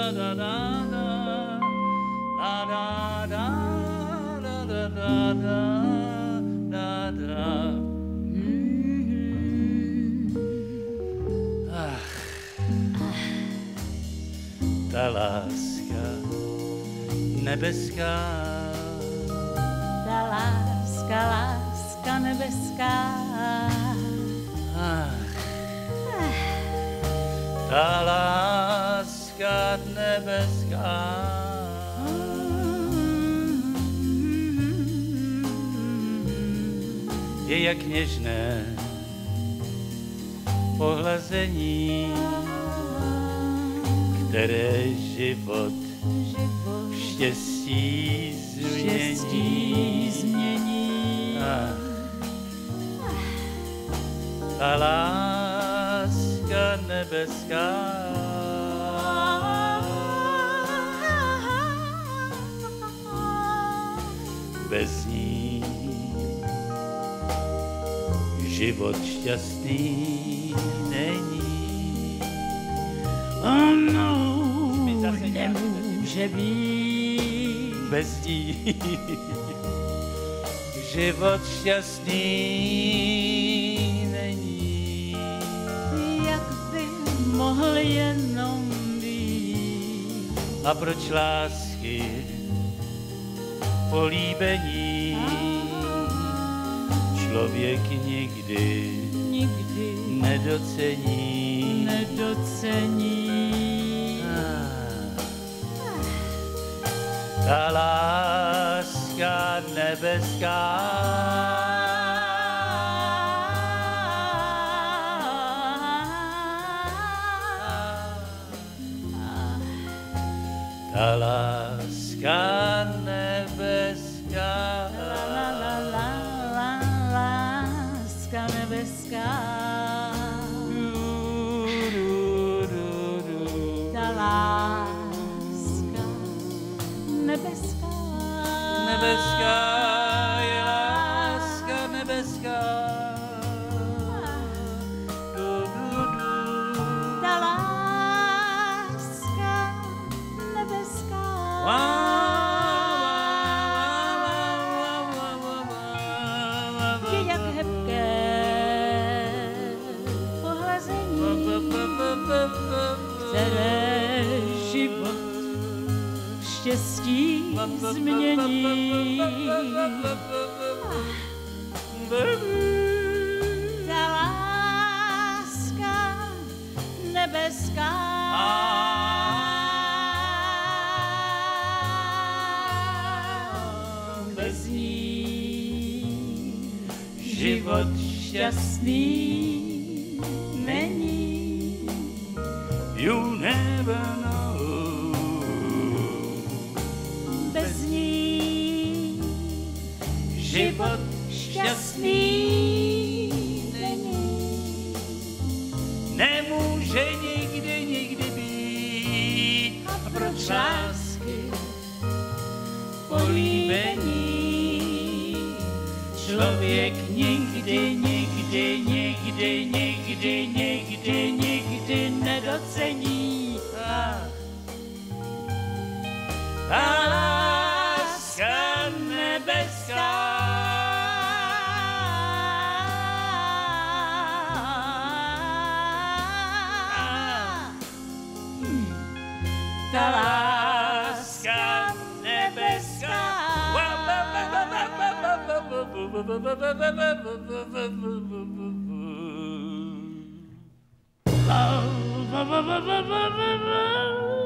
Ta láska nebeská, ta láska nebeská, ta láska nebeská je jak něžné pohlazení, které život v štěstí změní. Ta láska nebeská bez ní život šťastný není. Ono nemůže být bez ní život šťastný není. Jak by mohl jenom být. A proč lásky políbení člověk nikdy nedocení. Ta láska nebeská ta láska nebeská láska nebeská ta láska nebeská nebeská je láska nebeská ta láska nebeská je jak hebké pohlazení, které život štěstí změní. Ta láska nebeská bez ní život šťastný není. You never know. Bez ní Život šťastný není. nemůže nikdy být. A proč lásky políbení člověk nikdy nedocení. Ta láska nebeská ta láska nebeská Love.